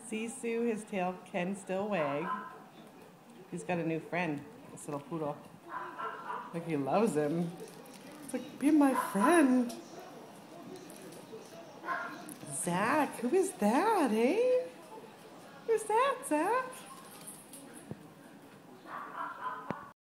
Sisu, his tail can still wag. He's got a new friend, this little poodle. Like he loves him. It's like, be my friend. Zach, who is that, eh? Who's that, Zach?